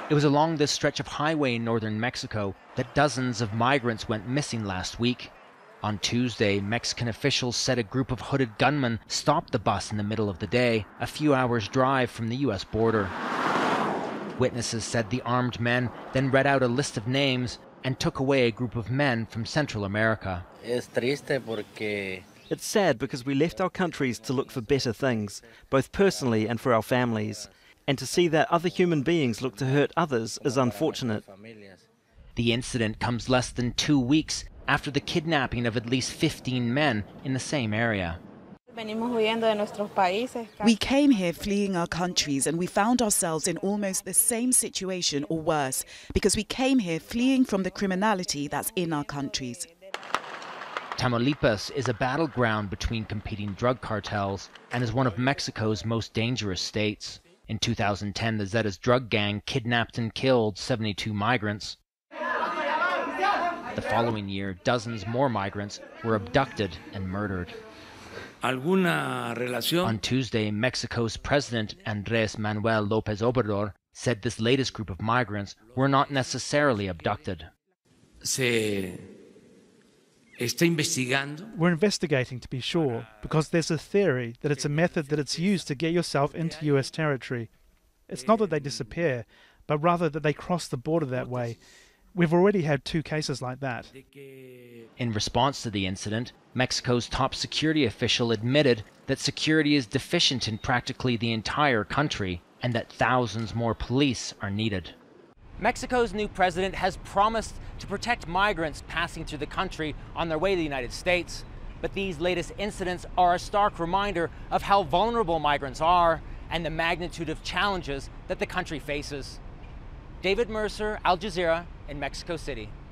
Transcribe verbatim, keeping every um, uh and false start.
It was along this stretch of highway in northern Mexico that dozens of migrants went missing last week. On Tuesday, Mexican officials said a group of hooded gunmen stopped the bus in the middle of the day, a few hours' drive from the U S border. Witnesses said the armed men then read out a list of names and took away a group of men from Central America. Es triste porque It's sad because we left our countries to look for better things, both personally and for our families. And to see that other human beings look to hurt others is unfortunate. The incident comes less than two weeks after the kidnapping of at least fifteen men in the same area. We came here fleeing our countries and we found ourselves in almost the same situation or worse because we came here fleeing from the criminality that's in our countries. Tamaulipas is a battleground between competing drug cartels and is one of Mexico's most dangerous states. In two thousand ten, the Zetas drug gang kidnapped and killed seventy-two migrants. The following year, dozens more migrants were abducted and murdered. On Tuesday, Mexico's President Andrés Manuel López Obrador said this latest group of migrants were not necessarily abducted. Se We're investigating to be sure, because there's a theory that it's a method that it's used to get yourself into U S territory. It's not that they disappear, but rather that they cross the border that way. We've already had two cases like that. In response to the incident, Mexico's top security official admitted that security is deficient in practically the entire country and that thousands more police are needed. Mexico's new president has promised to protect migrants passing through the country on their way to the United States. But these latest incidents are a stark reminder of how vulnerable migrants are and the magnitude of challenges that the country faces. David Mercer, Al Jazeera in Mexico City.